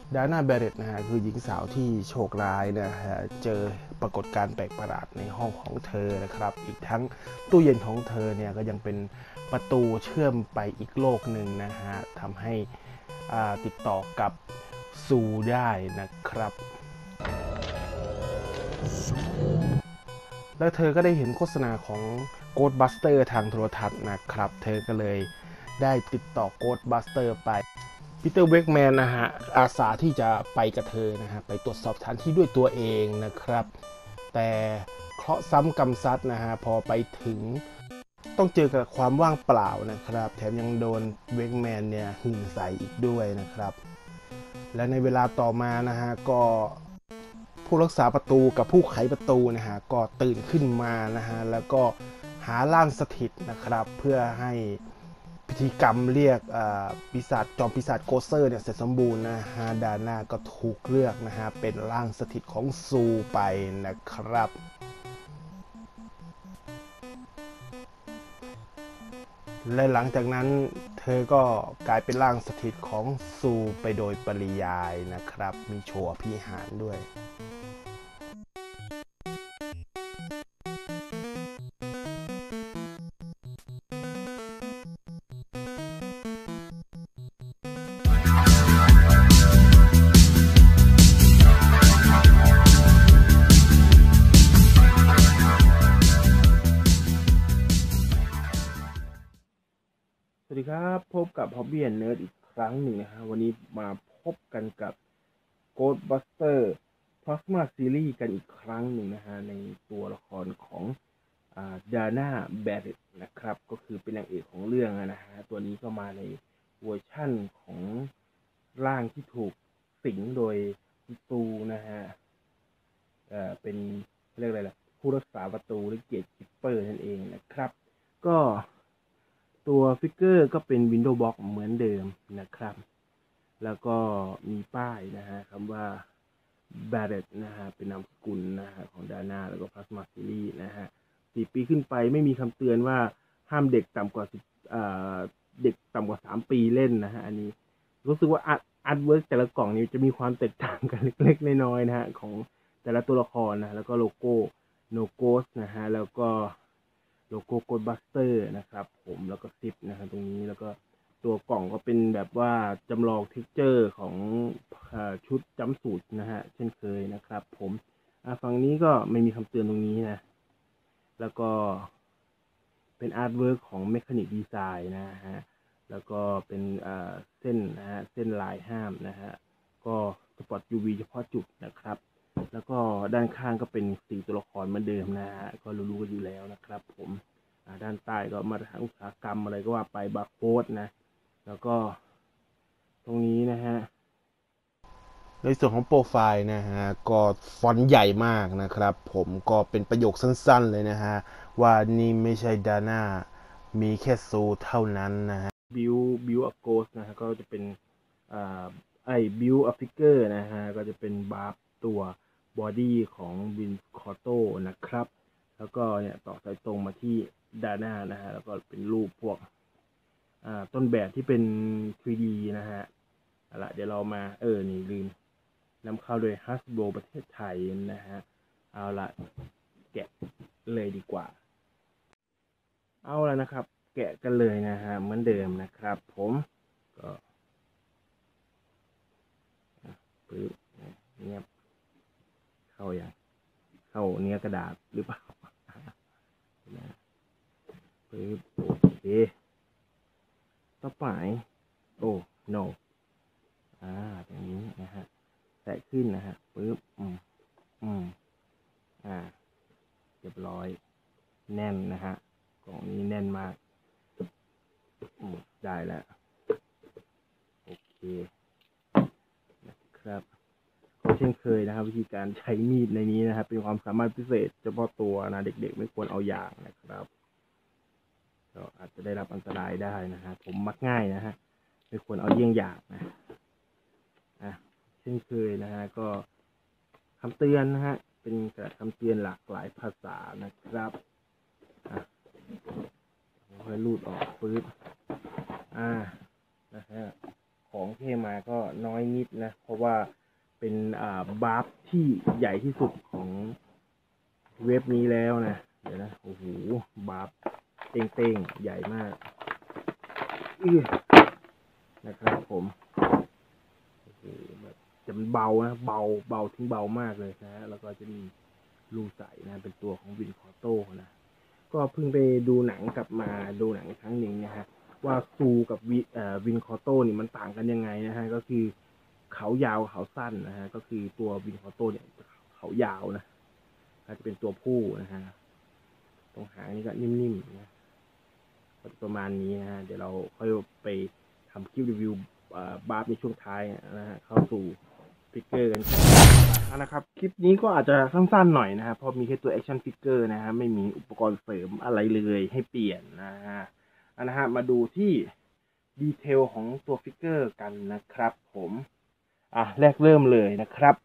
ดาน่าแบรเรตนะฮะคือหญิงสาวที่โชคร้ายนะฮะเจอปรากฏการณ์แปลกประหลาดในห้องของเธอนะครับอีกทั้งตู้เย็นของเธอเนี่ยก็ยังเป็นประตูเชื่อมไปอีกโลกหนึ่งนะฮะทำให้ติดต่อกับซูได้นะครับแล้วเธอก็ได้เห็นโฆษณาของ Ghostbuster ทางโทรทัศน์นะครับเธอก็เลยได้ติดต่อ Ghostbuster ไปปีเตอร์เวกแมนนะฮะอาสาที่จะไปกับเธอนะฮะไปตรวจสอบสถานที่ด้วยตัวเองนะครับแต่เคราะห์ซ้ำกรรมซัดนะฮะพอไปถึงต้องเจอกับความว่างเปล่านะครับแถมยังโดนเวกแมนเนี่ยหื่นใส่อีกด้วยนะครับและในเวลาต่อมานะฮะก็ผู้รักษาประตูกับผู้ไขประตูนะฮะก็ตื่นขึ้นมานะฮะแล้วก็หาร่างสถิตนะครับเพื่อให้พิธีกรรมเรียกปีศาจจอมปีศาจโกเซอร์เนี่ยเสร็จสมบูรณ์นะฮะดาน่าก็ถูกเลือกนะฮะเป็นร่างสถิตของซูไปนะครับและหลังจากนั้นเธอก็กลายเป็นร่างสถิตของซูไปโดยปริยายนะครับมีโชว์อภิหารด้วยสวัสดีครับพบกับ Hobby and Nerd อีกครั้งหนึ่งนะฮะวันนี้มาพบกันกับ Ghostbuster Plasma Series กันอีกครั้งหนึ่งนะฮะในตัวละครของดาน่าแบรเรตนะครับก็คือเป็นนางเอกของเรื่องนะฮะตัวนี้ก็มาในเวอร์ชั่นของร่างที่ถูกสิงโดยตูนะฮะเป็นเรียกอะไรล่ะผู้รักษาประตูหรือเกตคิปเปอร์นั่นเองนะครับก็ตัวฟิกเกอร์ก็เป็น Windows Box เหมือนเดิมนะครับแล้วก็มีป้ายนะฮะคำว่า Barrett นะฮะเป็นนามสกุลนะฮะของดาน่าแล้วก็ Plasma Series นะฮะ4 ปีขึ้นไปไม่มีคำเตือนว่าห้ามเด็กต่ำกว่าเด็กต่ำกว่า3 ปีเล่นนะฮะอันนี้รู้สึกว่าอาร์ตเวิร์กแต่ละกล่องนี้จะมีความแตกต่างกันเล็กๆน้อยๆนะฮะของแต่ละตัวละครนะแล้วก็โลโก้ No Ghost นะฮะแล้วก็โลโก้ Ghostbuster นะครับผมแล้วก็ซิปนะฮะตรงนี้แล้วก็ตัวกล่องก็เป็นแบบว่าจำลองเท็กเจอร์ของชุดจัมป์สูทนะฮะเช่นเคยนะครับผมฝั่งนี้ก็ไม่มีคำเตือนตรงนี้นะแล้วก็เป็นอาร์ตเวิร์กของ Mechanic Design นะฮะแล้วก็เป็นเส้นนะฮะเส้นลายห้ามนะฮะก็สปอต UV เฉพาะจุดนะครับแล้วก็ด้านข้างก็เป็นสีตัวละครเหมือนเดิมนะฮะก็รู้ๆกันอยู่แล้วนะครับผมด้านใต้ก็มาตรฐานอุตสาหกรรมอะไรก็ว่าไปบาร์โค้ดนะแล้วก็ตรงนี้นะฮะในส่วนของโปรไฟล์นะฮะก็ฟอนต์ใหญ่มากนะครับผมก็เป็นประโยคสั้นๆเลยนะฮะว่านี่ไม่ใช่ดาน่ามีแค่ซูเท่านั้นนะฮะบิวอัพโกสนะฮะก็จะเป็นบิวอัพฟิกเกอร์นะฮะก็จะเป็นบาร์ตัวบอดี้ของวินคอโต้นะครับแล้วก็เนี่ยต่อสายตรงมาที่ดาน่านะฮะแล้วก็เป็นรูปพวกต้นแบบที่เป็น 3D นะฮะเอาละเดี๋ยวเรามานี่ลืมนำเข้าโดย Hasbro ประเทศไทยนะฮะเอาละแกะเลยดีกว่าเอาละนะครับแกะกันเลยนะฮะเหมือนเดิมนะครับผมก็ปึ๊บเงียบเข้าอย่างเข้าเนื้อกระดาษหรือเปล่านะปึ๊บโอเคต่อไปโอ้ no ตรงนี้นะฮะแตะขึ้นนะฮะปึ๊บเรียบร้อยแน่นนะฮะกล่องนี้แน่นมากได้แล้วโอเคนะครับก็เช่นเคยนะครับวิธีการใช้มีดในนี้นะครับเป็นความสามารถพิเศษเฉพาะตัวนะเด็กๆไม่ควรเอาอย่างนะครับก็อาจจะได้รับอันตรายได้นะฮะผมมักง่ายนะฮะไม่ควรเอาเยี่ยงอย่างนะเช่นเคยนะฮะก็คำเตือนนะฮะเป็นกระดาษคำเตือนหลากหลายภาษานะครับค่อยรูดออกปึ๊บนะฮะขของที่มาก็น้อยนิดนะเพราะว่าเป็นบาร์ฟที่ใหญ่ที่สุดของเว็บนี้แล้วนะเดี๋ยวนะโอ้โหบาร์ฟเต้งๆใหญ่มากนะครับผมโอ้โหแบบจะมันเบานะเบาทิ้งเบามากเลยนะแล้วก็จะมีรูใสนะเป็นตัวของวินคอโต้นะก็เพิ่งไปดูหนังกลับมาดูหนังครั้งหนึ่งนะฮะว่าซูกับวินคอโต้นี่มันต่างกันยังไงนะฮะก็คือเขายาวเขาสั้นนะฮะก็คือตัววินคอโต้เนี่ยเขายาวนะจะเป็นตัวผู้นะฮะตรงหางนี่ก็นิ่มๆนะประมาณนี้นะฮะเดี๋ยวเราค่อยไปทำคลิปรีวิวบาร์ในช่วงท้ายนะฮะเข้าสู่ฟิกเกอร์กันนะครับคลิปนี้ก็อาจจะสั้นๆหน่อยนะฮะเพราะมีแค่ตัวแอคชั่นฟิกเกอร์นะฮะไม่มีอุปกรณ์เสริมอะไรเลยให้เปลี่ยนนะฮะมาดูที่ดีเทลของตัวฟิกเกอร์กันนะครับผมแรกเริ่มเลยนะครับ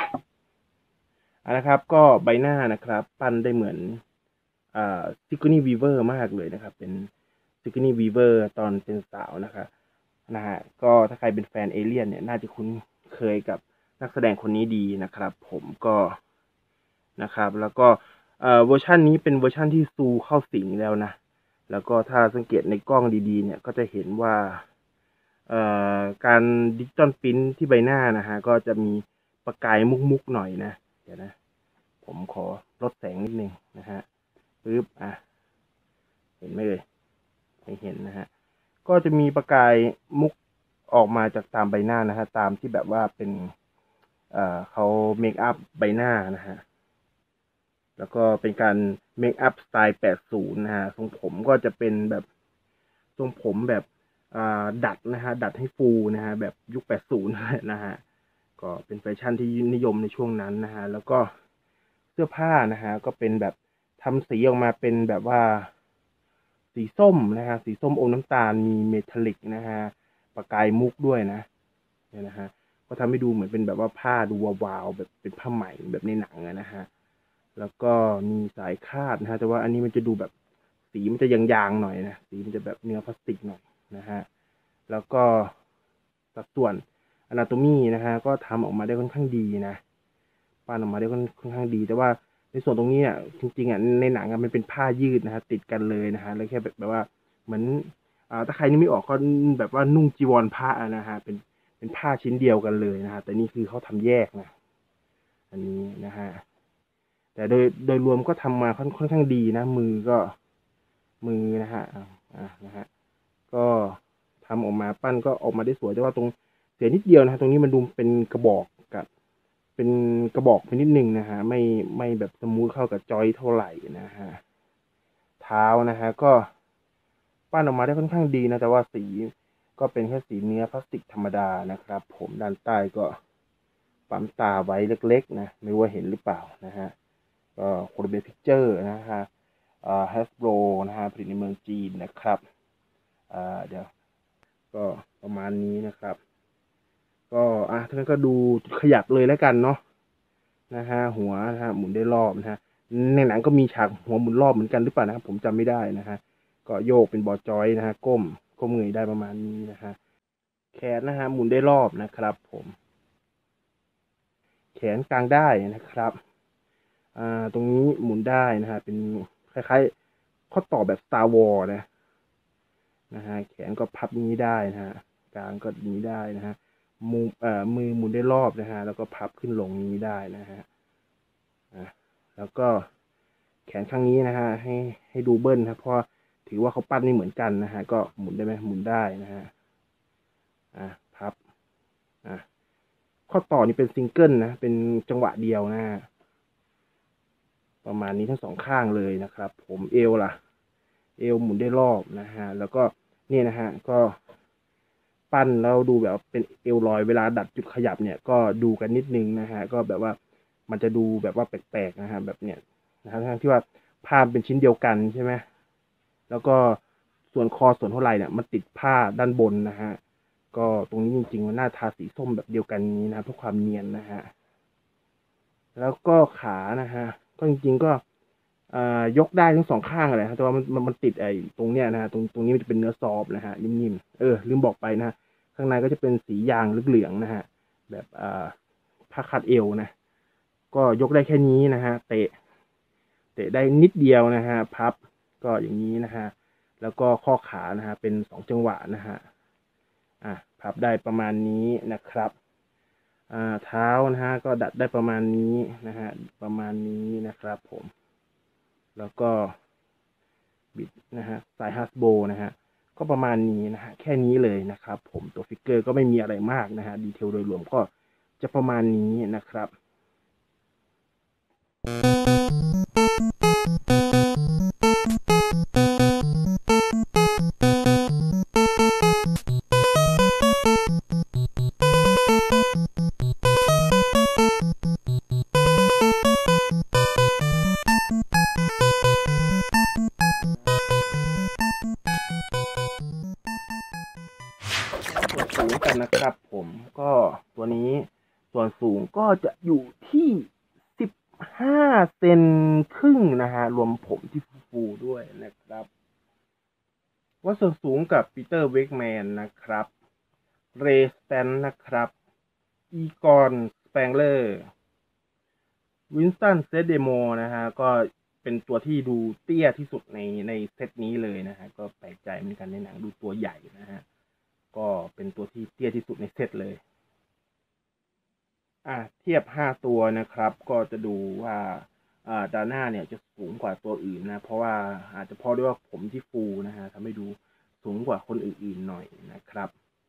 นะครับก็ใบหน้านะครับปั้นได้เหมือนซิกนี่วีเวอร์มากเลยนะครับเป็นซิกนี่วีเวอร์ตอนเป็นสาวนะครับนะฮะก็ถ้าใครเป็นแฟนเอเลี่ยนเนี่ยน่าจะคุ้นเคยกับนักแสดงคนนี้ดีนะครับผมก็นะครับแล้วก็เวอร์ชันนี้เป็นเวอร์ชันที่ซูเข้าสิงแล้วนะแล้วก็ถ้าสังเกตในกล้องดีๆเนี่ยก็จะเห็นว่าการดิจิตอลพิมพ์ที่ใบหน้านะฮะก็จะมีประกายมุกๆหน่อยนะเดี๋ยวนะผมขอลดแสงนิดนึงนะฮะปึ๊บเห็นไหมเลยไม่เห็นนะฮะก็จะมีประกายมุกออกมาจากตามใบหน้านะฮะตามที่แบบว่าเป็นเขาเมคอัพใบหน้านะฮะแล้วก็เป็นการเมคอัพสไตล์80นะฮะทรงผมก็จะเป็นแบบทรงผมแบบดัดนะฮะดัดให้ฟูนะฮะแบบยุค80นะฮะก็เป็นแฟชั่นที่นิยมในช่วงนั้นนะฮะแล้วก็เสื้อผ้านะฮะก็เป็นแบบทำสีออกมาเป็นแบบว่าสีส้มนะฮะสีส้มอมน้ำตาลมีเมทัลลิกนะฮะประกายมุกด้วยนะเนี่ยนะฮะก็ทำให้ดูเหมือนเป็นแบบว่าผ้าดูวาวๆแบบเป็นผ้าไหมแบบในหนังนะฮะแล้วก็มีสายคาดนะฮะแต่ว่าอันนี้มันจะดูแบบสีมันจะยางๆหน่อยนะสีมันจะแบบเนื้อพลาสติกหน่อยนะฮะแล้วก็สัดส่วนอนาโตมีนะฮะก็ทำออกมาได้ค่อนข้างดีนะปั้นออกมาได้ค่อนข้างดีแต่ว่าในส่วนตรงนี้จริงๆในหนังมันเป็นผ้ายืดนะฮะติดกันเลยนะฮะแล้วแค่แบบว่าเหมือนถ้าใครนึกไม่ออกก็แบบว่านุ่งจีวรผ้านะฮะเป็นผ้าชิ้นเดียวกันเลยนะฮะแต่นี่คือเขาทำแยกนะอันนี้นะฮะแต่โดยรวมก็ทำมาค่อนข้างดีนะมือนะฮะนะฮะก็ทำออกมาปั้นก็ออกมาได้สวยแต่ว่าตรงเสียนิดเดียวนะฮะตรงนี้มันดูเป็นกระบอกกับเป็นกระบอกไปนิดนึงนะฮะไม่แบบสมูทเข้ากับจอยเท่าไหร่นะฮะเท้านะฮะก็ปั้นออกมาได้ค่อนข้างดีนะแต่ว่าสีก็เป็นแค่สีเนื้อพลาสติกธรรมดานะครับผมด้านใต้ก็ปั๊มตาไว้เล็กๆนะไม่รู้ว่าเห็นหรือเปล่านะฮะก็โคลเบพิกเจอร์นะฮะHasbro นะฮะผลิตในเมืองจีนนะครับเดี๋ยวก็ประมาณนี้นะครับก็ท่านก็ดูขยับเลยแล้วกันเนาะนะฮะหัวนะฮะหมุนได้รอบนะฮะในหนังก็มีฉากหัวหมุนรอบเหมือนกันหรือเปล่านะครับผมจำไม่ได้นะฮะก็โยกเป็นบอจอยนะฮะก้มเงยได้ประมาณนี้นะฮะแขนนะฮะหมุนได้รอบนะครับผมแขนกลางได้นะครับตรงนี้หมุนได้นะฮะเป็นคล้ายๆข้อต่อแบบ Star Wars นะฮะแขนก็พับนี้ได้นะฮะกลางก็นี้ได้นะฮะมือหมุนได้รอบนะฮะแล้วก็พับขึ้นลงนี้ได้นะฮะแล้วก็แขนข้างนี้นะฮะให้ดูเบิ้ลครับเพราะถือว่าเขาปั้นไม่เหมือนกันนะฮะก็หมุนได้ไหมหมุนได้นะฮะพับข้อต่อนี่เป็นซิงเกิลนะเป็นจังหวะเดียวนะฮะประมาณนี้ทั้งสองข้างเลยนะครับผมเอวหมุนได้รอบนะฮะแล้วก็นี่นะฮะก็ปั้นแล้วดูแบบเป็นเอวลอยเวลาดัดจุดขยับเนี่ยก็ดูกันนิดนึงนะฮะก็แบบว่ามันจะดูแบบว่าแปลกๆนะฮะแบบเนี้ยนะฮะทั้งที่ว่าผ้าเป็นชิ้นเดียวกันใช่ไหมแล้วก็ส่วนคอส่วนหัวไหล่เนี่ยมันติดผ้าด้านบนนะฮะก็ตรงนี้จริงๆมันน่าทาสีส้มแบบเดียวกันนี้นะเพื่อความเนียนนะฮะแล้วก็ขานะฮะก็จริงๆก็ยกได้ทั้งสองข้างเลยครับแต่ว่ามันติดตรงเนี้ยนะฮะตรงนี้มันจะเป็นเนื้อซอฟนะฮะนิ่มๆลืมบอกไปนะฮะขข้างในก็จะเป็นสียางเหลืองๆนะฮะแบบผ้าคาดเอวนะก็ยกได้แค่นี้นะฮะเตะได้นิดเดียวนะฮะพับก็อย่างนี้นะฮะแล้วก็ข้อขานะฮะเป็น2 จังหวะนะฮะพับได้ประมาณนี้นะครับเท้านะฮะก็ดัดได้ประมาณนี้นะฮะประมาณนี้นะครับผมแล้วก็บิดนะฮะสายฮัสโบนะฮะก็ประมาณนี้นะฮะแค่นี้เลยนะครับผมตัวฟิกเกอร์ก็ไม่มีอะไรมากนะฮะดีเทลโดยรวมก็จะประมาณนี้นะครับสูงกันนะครับผมก็ตัวนี้ส่วนสูงก็จะอยู่ที่15 เซนครึ่งนะฮะรวมผมที่ฟูด้วยนะครับว่าส่วนสูงกับปีเตอร์เวกแมนนะครับเรสแตนนะครับอีกอนสแปงเลอร์วินสตันเซเดโมนะฮะก็เป็นตัวที่ดูเตี้ยที่สุดในเซตนี้เลยนะฮะก็แปลกใจเหมือนกันในหนังดูตัวใหญ่นะฮะก็เป็นตัวที่เตี้ยที่สุดในเซตเลยเทียบ5 ตัวนะครับก็จะดูว่าดาน่าเนี่ยจะสูงกว่าตัวอื่นนะเพราะว่าอาจจะเพราะด้วยว่าผมที่ฟูนะฮะทำให้ดูสูงกว่าคนอื่นๆหน่อยนะครับ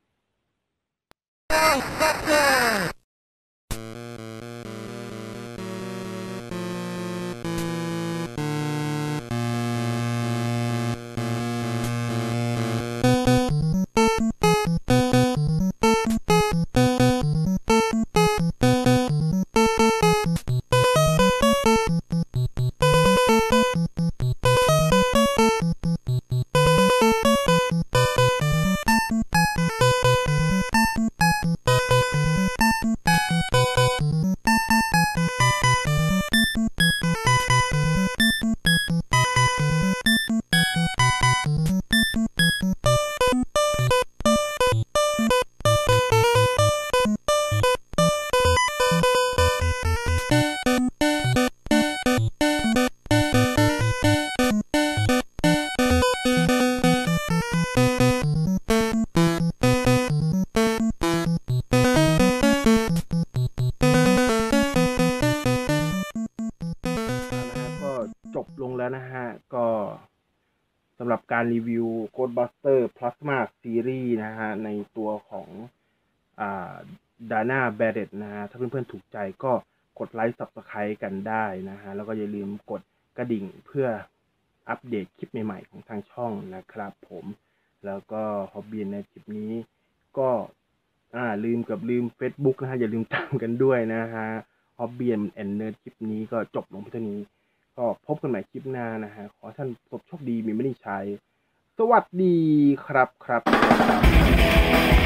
จบลงแล้วนะฮะก็สำหรับการรีวิว Ghostbuster Plasma Series นะฮะในตัวของDana Barrett นะฮะถ้าเพื่อนๆถูกใจก็กดไลค์ Subscribe กันได้นะฮะแล้วก็อย่าลืมกดกระดิ่งเพื่ออัปเดตคลิปใหม่ๆของทางช่องนะครับผมแล้วก็ฮอบบี้ในคลิปนี้ก็ลืม Facebook นะฮะอย่าลืมตามกันด้วยนะฮะฮอบบี้แอนด์เนิร์ดคลิปนี้ก็จบลงเพียงเท่านี้ก็พบกันใหม่คลิปหน้านะฮะขอท่านประสบโชคดีมีไม่ได้ใช้สวัสดีครับ